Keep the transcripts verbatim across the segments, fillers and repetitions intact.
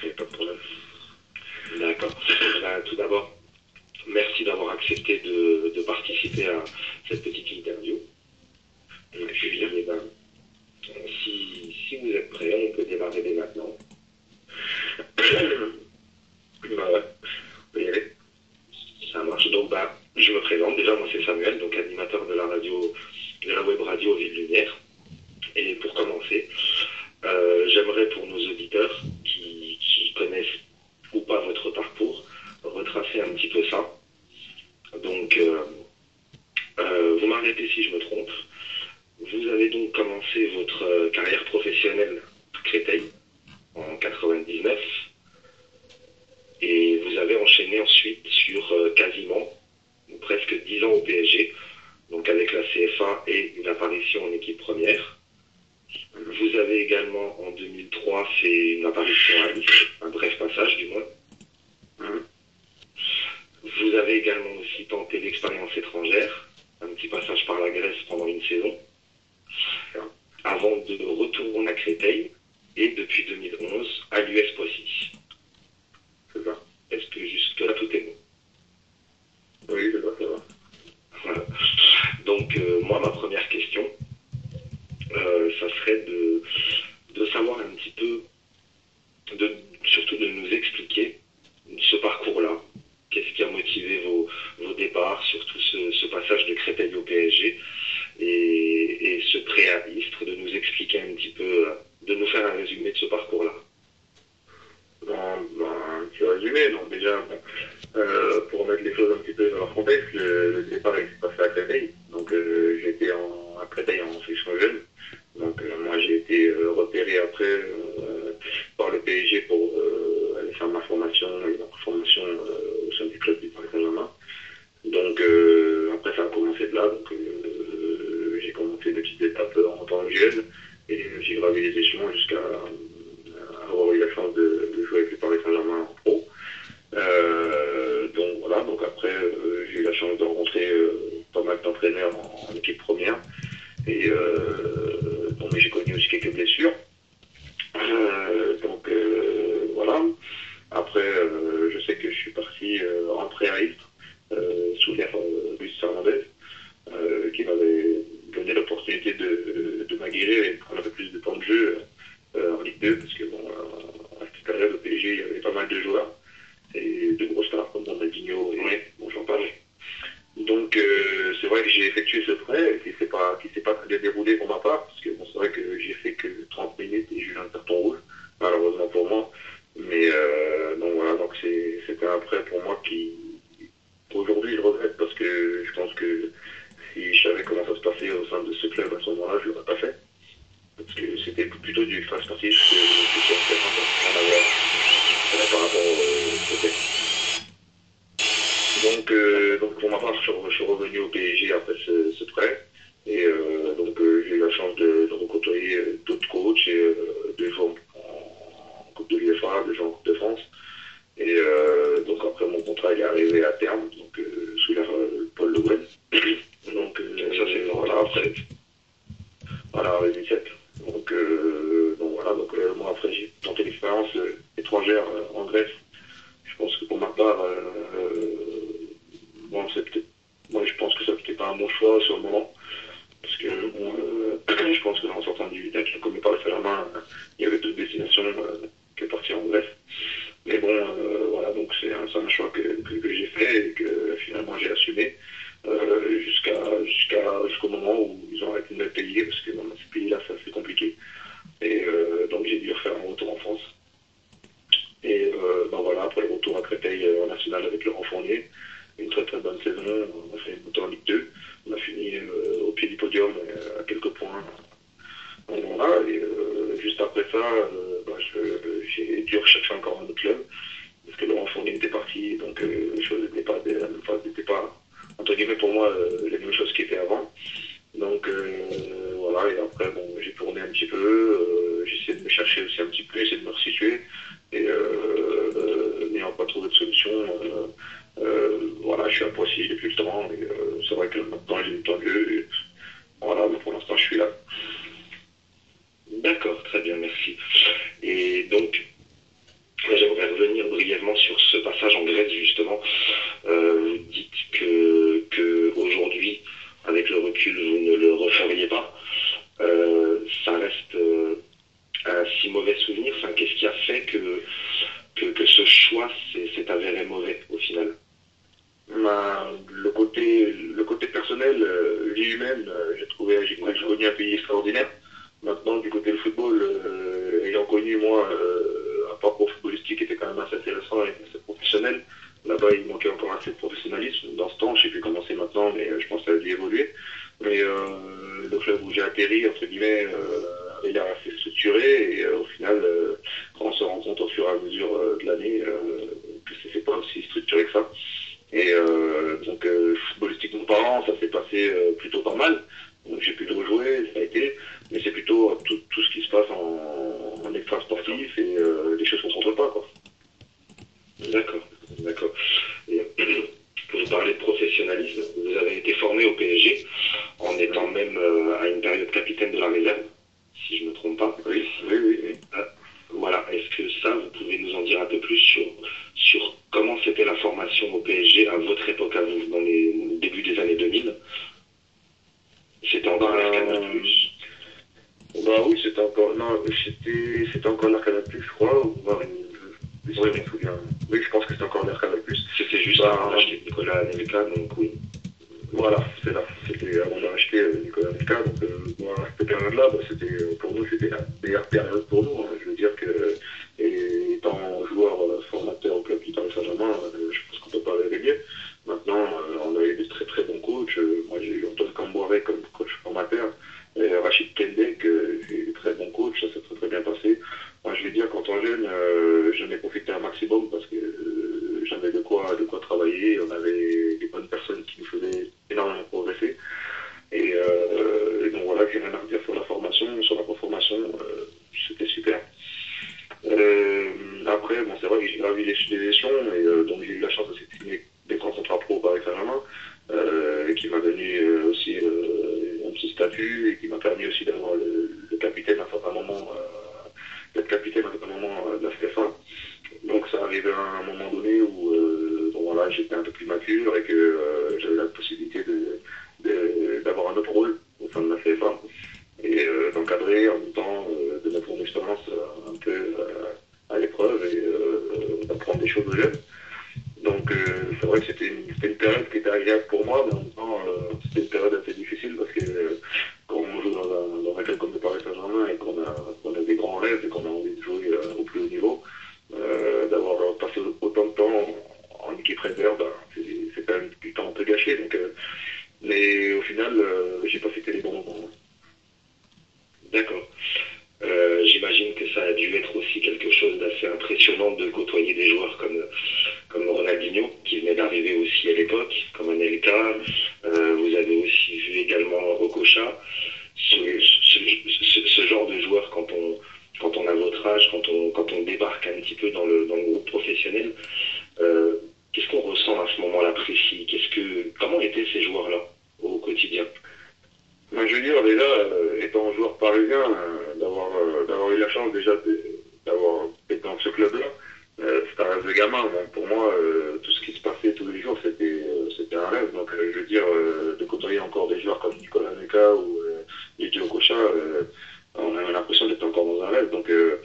il n'y a pas de problème. D'accord. Ben, tout d'abord, merci d'avoir accepté de, de participer à cette petite interview. Et puis, eh ben, si, si vous êtes prêts, on peut démarrer dès maintenant. Bah ouais, on peut y aller. Ça marche. Donc, bah, je me présente. Déjà, moi, c'est Samuel, donc animateur de la radio, de la web radio Ville Lumière. Et pour commencer, euh, j'aimerais pour nos auditeurs qui, qui connaissent ou pas votre parcours, retracer un petit peu ça. Donc, euh, euh, vous m'arrêtez si je me trompe. Vous avez donc commencé votre euh, carrière professionnelle à Créteil en quatre-vingt-dix-neuf et vous avez enchaîné ensuite sur euh, quasiment ou presque dix ans au P S G, donc avec la C F A et une apparition en équipe première. Vous avez également en deux mille trois fait une apparition à Nice, un bref passage du moins. Vous avez également aussi tenté l'expérience étrangère, un petit passage par la Grèce pendant une saison, avant de retourner à Créteil et depuis deux mille onze à l'U S Poissy. C'est ça. Est-ce que jusque-là tout est bon? Oui, c'est ça, ça va. Voilà. Donc euh, moi, ma première question, euh, ça serait de, de savoir un petit peu, de, surtout de nous expliquer ce parcours-là. Qu'est-ce qui a motivé vos, vos départs, surtout ce, ce passage de Créteil au P S G et, et ce prêt à Istres, de nous expliquer un petit peu, de nous faire un résumé de ce parcours-là. Bon, ben, un petit résumé, donc déjà, bon, euh, pour remettre les choses un petit peu dans leur contexte, le, le départ il s'est passé à Créteil, donc euh, j'étais en, à Créteil en section jeune, donc euh, moi j'ai été euh, repéré après euh, par le P S G pour euh, aller faire ma formation, et ma formation euh, au sein du club du Paris Saint-Germain. Donc euh, après ça a commencé de là, donc euh, j'ai commencé des petites étapes en tant que jeune, et j'ai gravi les échelons jusqu'à avoir eu la chance de, de jouer avec le Paris Saint-Germain en pro. Euh, donc voilà, donc après euh, j'ai eu la chance de rencontrer euh, pas mal d'entraîneurs en, en équipe première. Et euh, bon, mais j'ai connu aussi quelques blessures. Euh, donc euh, voilà. Après, euh, je sais que je suis parti euh, en prêt à Istres, euh, sous l'ère euh, Luis Fernandez, euh, qui m'avait donné l'opportunité de, de m'aguerrir et de prendre un peu plus de temps de jeu euh, en Ligue deux, parce que bon, à cette période au P S G, il y avait pas mal de joueurs et de gros stars comme Ronaldinho et ouais, bon, j'en parle. Donc euh, c'est vrai que j'ai effectué ce prêt qui ne s'est pas, qui s'est pas très bien déroulé pour ma part, parce que bon, c'est vrai que j'ai fait que trente minutes et j'ai eu un carton rouge, malheureusement pour moi. Mais euh, donc voilà, donc c'est, c'était un prêt pour moi qui, aujourd'hui je regrette, parce que je pense que si je savais comment ça se passait au sein de ce club à ce moment-là, je ne l'aurais pas fait. Parce que c'était plutôt du extra sportif que c'était intéressant à avoir par rapport au côté. Donc, euh, donc pour ma part, je, je suis revenu au P S G après ce, ce prêt. Et euh, donc euh, j'ai eu la chance de, de recôtoyer d'autres coachs et euh, de jouer en Coupe de l'U E F A, de jouer en Coupe de France. Et euh, donc après mon contrat il est arrivé à terme, donc euh, sous l'ère euh, Paul Le Guen. Donc euh, ça c'est voilà, après. Voilà, en deux mille sept. Donc, euh, donc voilà, donc euh, moi après j'ai tenté l'expérience euh, étrangère euh, en Grèce. Je pense que pour ma part, euh, euh, bon, c'est peut-être, moi je pense que ça n'était pas un bon choix sur le moment. Parce que bon, euh, je pense que en sortant du village, comme par le Saint-Germain, euh, il y avait d'autres destinations euh, que partir en Grèce. Mais bon, euh, voilà, donc c'est un, c'est un choix que, que, que j'ai fait et que finalement j'ai assumé. Euh, jusqu'à, jusqu'à, jusqu'au moment où ils ont arrêté de me payer, parce que dans ce pays-là, ça c'est compliqué. Et euh, donc j'ai dû refaire un retour en France. Et euh, ben voilà, après le retour à Créteil euh, en national avec Laurent Fournier, une très très bonne saison, on a fait une montée en Ligue deux, on a fini euh, au pied du podium euh, à quelques points. Donc voilà, et euh, juste après ça, euh, ben, je, j'ai dû rechercher encore un autre club, parce que Laurent Fournier était parti, donc euh, les choses n'étaient pas, la même phase n'était pas, entre guillemets pour moi, euh, les mêmes choses qui étaient avant. Donc euh, voilà, et après bon, j'ai tourné un petit peu, euh, j'ai essayé de me chercher aussi un petit peu, essayer de me resituer, et euh, euh, n'ayant pas trouvé de solution, euh, euh, voilà, je suis à Poissy, j'ai plus le temps, et euh, c'est vrai que maintenant j'ai du temps de jeu, et voilà, mais pour l'instant je suis là. D'accord, très bien, merci. Et donc, même assez intéressant et assez professionnel. Là-bas, il manquait encore assez de professionnalisme. Dans ce temps, je ne sais plus comment c'est maintenant, mais je pense que ça a dû évoluer. Mais euh, le club où j'ai atterri, entre guillemets, euh, il est assez structuré et euh, au final, euh, on se rend compte au fur et à mesure euh, de l'année euh, que ce n'est pas aussi structuré que ça. Et euh, donc, euh, footballistiquement parlant, ça s'est passé euh, plutôt pas mal. Donc j'ai pu le jouer, ça a été, mais c'est plutôt tout, tout ce qui se passe en, en extra sportif et euh, les choses qu'on ne contrôle pas, quoi. D'accord, d'accord. Et, vous parlez de professionnalisme, vous avez été formé au P S G en étant même euh, à une période capitaine de la réserve, si je ne me trompe pas. Oui, oui, oui. oui. Euh, voilà, est-ce que ça, vous pouvez nous en dire un peu plus sur, sur comment c'était la formation au P S G à votre époque, à vous, dans les débuts des années deux mille? C'était encore bah, Canal plus. Bah oui, c'était encore, non, c'était, c'était encore l'air Canal plus, je crois, ou voir une, je, je, Oui, je me souviens. Oui, je pense que c'était encore l'air Canal plus. c'était juste bah, avant d'acheter Nicolas Anelka, donc oui. Voilà, c'est là. C'était avant d'acheter euh, Nicolas Anelka, donc euh, moi, à cette période-là, bah, c'était, pour nous, c'était la meilleure période pour nous. Hein. Je veux dire que, et étant joueur euh, formateur au club du Paris Saint-Germain, euh, je pense qu'on peut pas rêver mieux. Maintenant, euh, on a eu des très très bons coachs. Euh, moi, j'ai eu Antoine Camboiré comme coach formateur. Et Rachid Kendek, euh, j'ai eu des très bons coachs, ça s'est très très bien passé. Moi, je vais dire, quand on jeune, euh, j'en ai profité un maximum parce que euh, j'avais de quoi, de quoi travailler. On avait des bonnes personnes qui nous faisaient énormément progresser. Et, euh, et donc voilà, j'ai rien à dire sur la formation, sur la formation, euh, c'était super. Euh, après, bon, c'est vrai que j'ai gravi les, les échelons et euh, donc j'ai eu la chance aussi de signer des grands contrats pro au Paris Saint-Germain, euh, qui m'a donné euh, aussi euh, un petit statut et qui m'a permis aussi d'avoir le, le capitaine à un certain moment, euh, d'être capitaine à un certain moment euh, de la F F un. Donc ça arrivait à un moment donné où euh, bon, voilà, j'étais un peu plus mature et que euh, j'avais la possibilité de, de, d'avoir un autre rôle au sein de la F F un et euh, d'encadrer en même temps euh, de mettre mon expérience euh, un peu euh, à l'épreuve et euh, d'apprendre des choses aux jeunes. Donc euh, c'est vrai que c'était une, c'était une période qui était agréable pour moi, mais en même temps euh, c'était une période assez difficile parce que euh, quand on joue dans un, dans un club comme le Paris Saint-Germain et qu'on a, qu'on a des grands rêves et qu'on a envie de jouer euh, au plus haut niveau, euh, d'avoir passé autant de temps en, en équipe réserve, ben, c'est, c'est quand même du temps un peu gâché. Donc, euh, mais au final, euh, j'ai pas fêté les bons moments. D'accord. Euh, j'imagine que ça a dû être aussi quelque chose d'assez impressionnant de côtoyer des joueurs comme, comme Ronaldinho, qui venait d'arriver aussi à l'époque, comme Anelka. Euh, vous avez aussi vu également Okocha. Ce, ce, ce, ce genre de joueur, quand on, quand on a votre âge, quand on, quand on débarque un petit peu dans le, dans le groupe professionnel, euh, qu'est-ce qu'on ressent à ce moment-là précis? Qu'est-ce que, comment étaient ces joueurs-là au quotidien? Moi, je veux dire, déjà, euh, étant joueur parisien, euh, d'avoir, euh, d'avoir eu la chance déjà de, d'avoir été dans ce club-là, euh, c'était un rêve de gamin. Donc, pour moi, euh, tout ce qui se passait tous les jours, c'était, euh, c'était un rêve. Donc, euh, je veux dire, euh, de côtoyer encore des joueurs comme Nicolas Anelka ou euh, Didier Okocha, euh, on avait l'impression d'être encore dans un rêve. Donc, euh,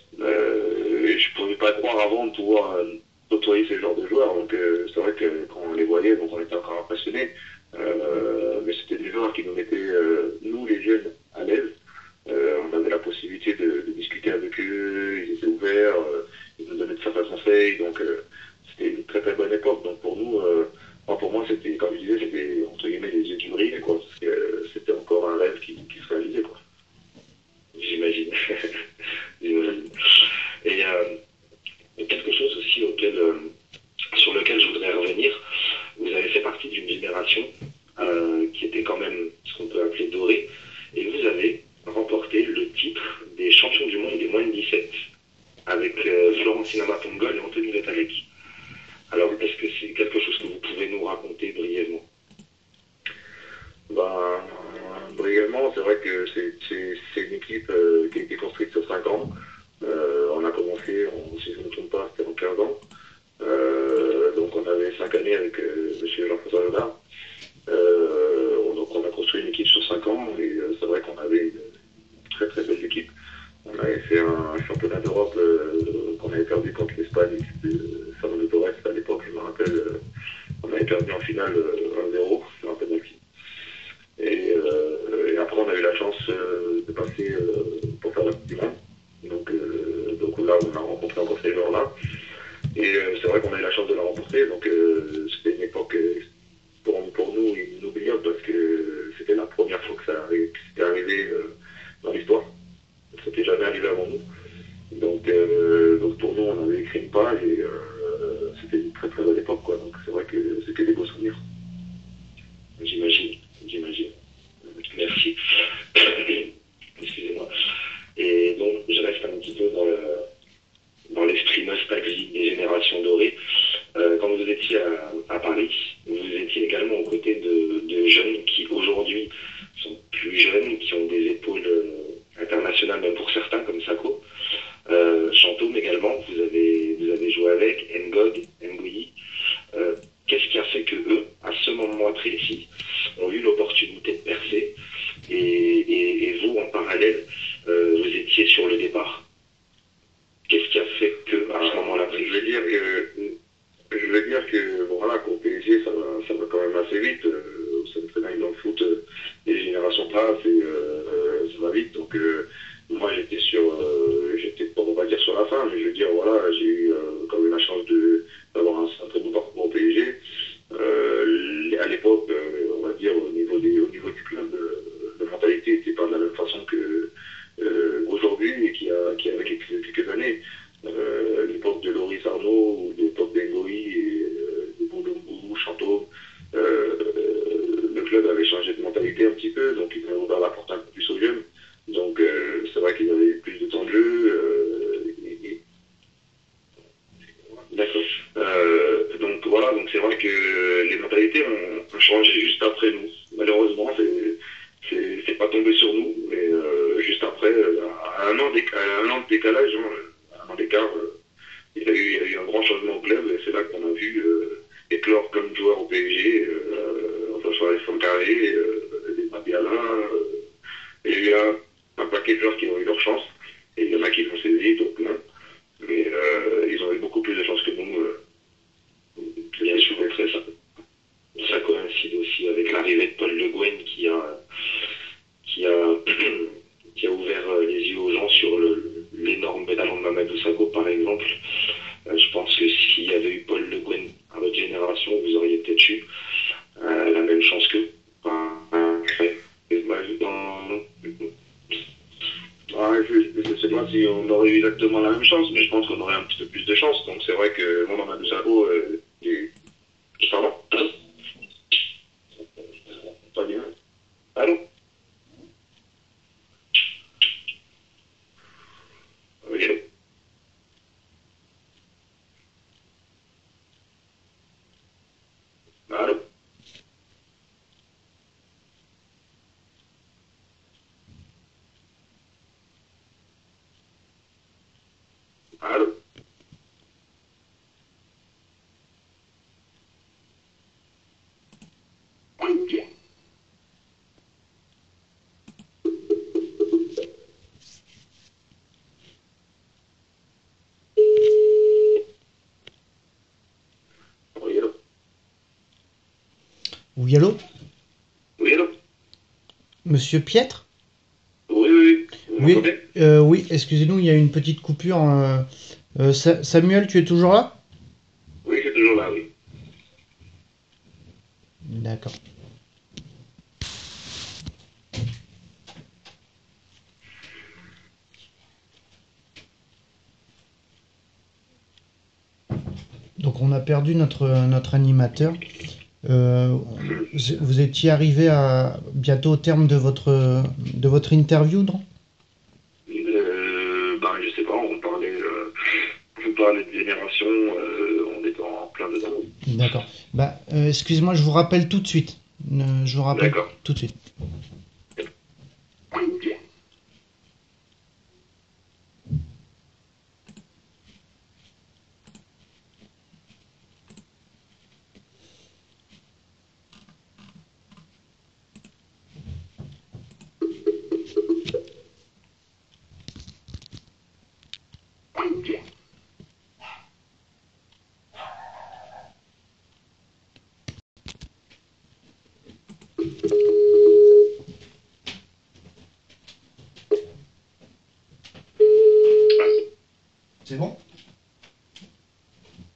euh, et je ne pouvais pas croire avant de pouvoir euh, côtoyer ce genre de joueurs. Donc, euh, c'est vrai que quand on les voyait, donc on était encore impressionnés. Euh, mais c'était des joueurs qui nous mettaient, euh, nous les jeunes, à l'aise. Euh, on avait la possibilité de, de discuter avec eux, ils étaient ouverts, euh, ils nous donnaient de certains conseils, donc euh, c'était une très très bonne époque. Donc pour nous, euh, enfin, pour moi, c'était, comme je disais, c'était entre guillemets les yeux qui brillaient, quoi, parce que euh, c'était encore un rêve qui, qui se réalisait, quoi. J'imagine. J'imagine. Et euh, quelque chose aussi auquel, euh, sur lequel je voudrais revenir, vous avez fait partie d'une génération euh, qui était quand même ce qu'on peut appeler dorée, et vous avez remporté le titre des champions du monde des moins de dix-sept avec euh, Florentina Matongol et Anthony Letalec. Alors, est-ce que c'est quelque chose que vous pouvez nous raconter brièvement? Ben, brièvement, c'est vrai que c'est, c'est, c'est une équipe euh, qui a été construite sur cinq ans. Euh, on a commencé, en, si je ne me trompe pas, c'était en quinze ans. Euh, donc on avait cinq années avec euh, M. Jean-François Léonard. Euh, donc on a construit une équipe sur cinq ans et euh, c'est vrai qu'on avait une très très belle équipe. On avait fait un championnat d'Europe euh, qu'on avait perdu contre l'Espagne, l'équipe de Fernando Torres à l'époque, je me rappelle. Euh, on avait perdu en finale euh, un zéro sur un penalty. Et, euh, et après on a eu la chance euh, de passer euh, pour faire la Coupe du Monde. Donc, euh, donc là on a rencontré encore ces joueurs-là. Et euh, c'est vrai qu'on a eu la chance de la remporter. Donc euh, c'était une époque euh, pour, pour nous inoubliable parce que c'était la première fois que ça arri- que c'était arrivé euh, dans l'histoire. Ça n'était jamais arrivé avant nous. Donc, euh, donc pour nous, on avait écrit une page et euh, c'était une très très belle époque, quoi. Donc c'est vrai que c'était des beaux souvenirs. J'imagine, j'imagine. Merci. Excusez-moi. Et donc, je reste un petit peu dans le, dans l'esprit nostalgique des générations dorées. Euh, quand vous étiez à, à Paris, vous étiez également aux côtés de, de jeunes qui aujourd'hui sont plus jeunes, qui ont des épaules euh, internationales, même pour certains, comme Sako. Euh, Chantôme également, vous avez, vous avez joué avec, Ngog, Ngoyi. Euh, Qu'est-ce qui a fait que eux, à ce moment précis, ont eu l'opportunité de percer et, et, et vous, en parallèle, euh, vous étiez sur le départ? Qu'est-ce qui a fait que, à ce moment-là, je veux dire que, je veux dire que bon, voilà, qu'au P S G, ça va, ça va quand même assez vite. Euh, vous savez très bien que dans le foot, euh, les générations passent et euh, ça va vite. Donc, euh, moi, j'étais sur, euh, j'étais pas, on va dire sur la fin, mais je veux dire, voilà, j'ai eu euh, quand même la chance de, d'avoir un, un très bon parcours au P S G. Euh, à l'époque, euh, on va dire, au niveau, des, au niveau du club, euh, la mentalité n'était pas de la même façon que euh, aujourd'hui et qu'il y a, qu'il y a quelques, quelques années. Euh, l'époque de Loris Arnaud ou l'époque d'Engoï et euh, de Boulombou, Chantôme, euh, le club avait changé de mentalité un petit peu, donc ils ont ouvert la porte un peu plus aux jeunes. Donc euh, c'est vrai qu'ils avaient plus de temps de jeu. Euh, et, et... D'accord. Euh, donc voilà, donc c'est vrai que les mentalités ont, ont changé juste après nous. Malheureusement, c'est c'est, c'est pas tombé sur nous, mais euh, juste après, à un an, à un an de décalage, hein, un an d'écart, euh, il, y a eu, il y a eu un grand changement au club, et c'est là qu'on a vu euh, éclore comme joueur au P S G, euh, enfin sur les Sankaré, euh, les Mabiala, euh, il y a eu un, un paquet de joueurs qui ont eu leur chance, et il y en a qui l'ont saisi, d'autres non, mais euh, ils ont eu beaucoup plus de chance que nous. Euh, bien sûr, très ça. Ça coïncide aussi avec l'arrivée de Paul Le Guen qui a, qui a, qui a ouvert les yeux aux gens sur le, l'énorme talent de Mamadou Sakho, par exemple. Euh, je pense que s'il y avait eu Paul Le Guen à votre génération, vous auriez peut-être eu euh, la même chance qu'eux. Enfin, ouais. Dans... Ah, je ne sais pas si on aurait eu exactement la même chance, mais je pense qu'on aurait un petit peu plus de chance. Donc c'est vrai que moi, Mamadou Sakho, euh, et... pardon, pas bien. Allô? Oui, allô? Allô? Allô? Oui, allô? Oui, allô? Oui, allô? Monsieur Pietre? Oui, oui, oui. Vous Oui, m'entendez? euh, oui, excusez-nous, il y a une petite coupure. euh, euh, Sa- Samuel, tu es toujours là? Oui, c'est toujours là, oui. D'accord. Donc on a perdu notre, notre animateur. Euh, vous vous étiez arrivé à bientôt au terme de votre, de votre interview, non? Euh, ben, je sais pas, on parlait, euh, on parlait de génération, euh, on est en plein dedans. D'accord. Bah, euh, excusez-moi, je vous rappelle tout de suite. Euh, je vous rappelle D'accord. tout de suite. C'est bon?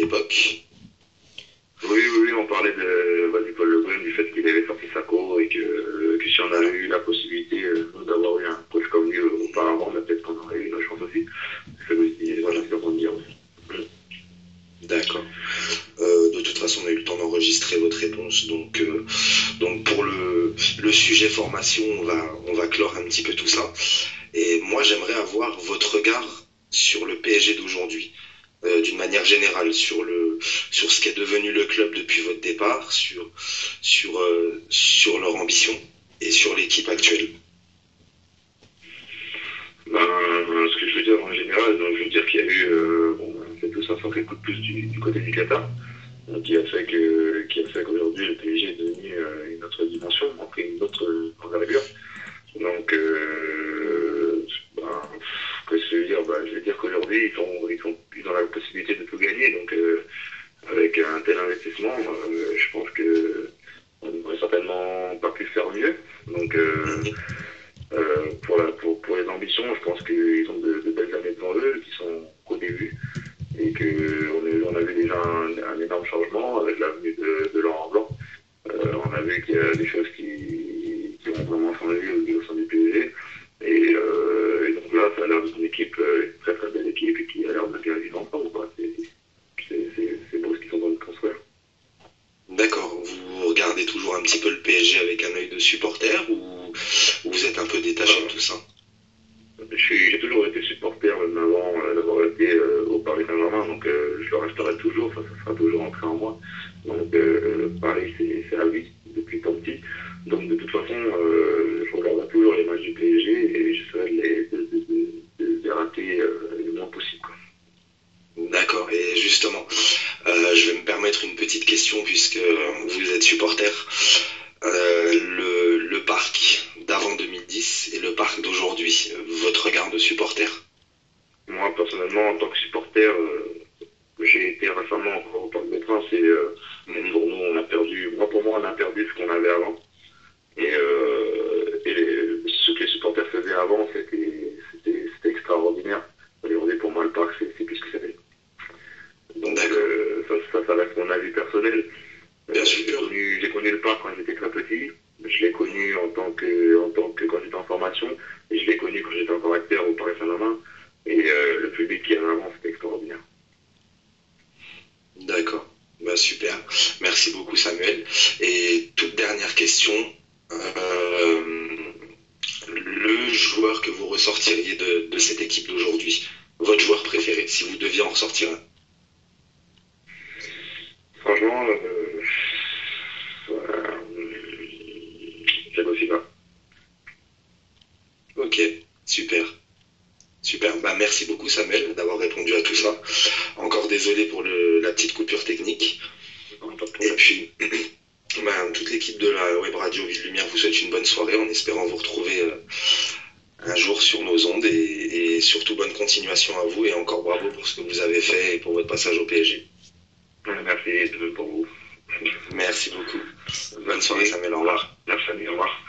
l'époque. Oui, oui, oui, on parlait de, bah, du Paul Le Guen, du fait qu'il avait sorti sa co et que, que si on avait eu la possibilité euh, d'avoir eu un coach comme lui euh, auparavant, bah, peut-être qu'on aurait eu une chance aussi. C'est voilà, c'est ce qu'on dire aussi. D'accord. Euh, de toute façon, on a eu le temps d'enregistrer votre réponse. Donc, euh, donc pour le, le sujet formation, on va, on va clore un petit peu tout ça. Et moi, j'aimerais avoir votre regard sur le P S G d'aujourd'hui, euh, d'une manière générale, sur, le, sur ce qu'est devenu le club depuis votre départ, sur, sur, euh, sur leur ambition et sur l'équipe actuelle. Ben, ce que je veux dire en général, donc, je veux dire qu'il y a eu, euh, bon, c'est tout ça sans quelque coup de plus du, du côté du Qatar, donc, qui a fait que, qui a fait qu'aujourd'hui le P S G est devenu euh, une autre dimension, a pris une autre envergure. Donc, euh, ben, qu'est-ce que je veux dire, ben, je veux dire qu'aujourd'hui ils sont, ils sont, ils ont la possibilité de tout gagner, donc euh, avec un tel investissement, euh, je pense que on n'aurait certainement pas pu faire mieux. Donc, euh, Euh, pour, la, pour, pour les ambitions, je pense qu'ils ont de, de belles années devant eux, qui sont qu'au début, et qu'on on a vu déjà un, un énorme changement avec l'avenue de, de Laurent Blanc. Euh, on a vu qu'il y a des choses qui, qui ont vraiment changé au, au sein du P S G, et, euh, et donc là, ça a l'air d'être une équipe, une très très belle équipe, et qui a l'air de bien vivre ensemble. C'est beau ce qu'ils sont en train de construire. D'accord. Vous regardez toujours un petit peu le P S G avec un œil de supporter, ou vous êtes un peu détaché de tout ça? J'ai toujours été supporter, même avant euh, d'avoir été euh, au Paris Saint-Germain, donc euh, je le resterai toujours, ça, ça sera toujours ancré en moi. Donc euh, Paris, c'est la vie depuis tant petit. Donc de toute façon, euh, je regarderai toujours les matchs du P S G et j'essaierai de les, de, de, de, de les rater euh, le moins possible. D'accord, et justement, euh, je vais me permettre une petite question puisque vous êtes supporter. Euh, le, le parc d'avant deux mille dix et le parc d'aujourd'hui, votre regard de supporter? Moi, personnellement, en tant que supporter, euh, j'ai été récemment encore au Parc des Princes et euh, mmh. pour nous, on a perdu, moi pour moi, on a perdu ce qu'on avait avant. Et, euh, et les, ce que les supporters faisaient avant, c'était extraordinaire. Aujourd'hui, pour moi, le parc, c'est plus ce que c'était. Donc, euh, ça, ça, ça reste mon avis personnel. Bien sûr. J'ai connu, j'ai connu le parc quand j'étais très petit. Je l'ai connu en tant que, en tant que quand j'étais en formation. Et je l'ai connu quand j'étais encore acteur au Paris Saint-Germain. Et euh, le public qui est en avant, c'était extraordinaire. D'accord. Bah, super. Merci beaucoup, Samuel. Et toute dernière question. Euh, le joueur que vous ressortiriez de, de cette équipe d'aujourd'hui, votre joueur préféré, si vous deviez en ressortir un? Franchement, euh, Thiago Silva. Ok, super. Super. Bah, merci beaucoup, Samuel, d'avoir répondu à tout ça. Encore désolé pour le, la petite coupure technique. Et puis, bah, toute l'équipe de la Web Radio Ville Lumière vous souhaite une bonne soirée en espérant vous retrouver euh, un jour sur nos ondes et, et surtout bonne continuation à vous et encore bravo pour ce que vous avez fait et pour votre passage au P S G. Merci pour vous. Merci beaucoup. Bonne soirée, Samuel. Au revoir. Merci, au revoir.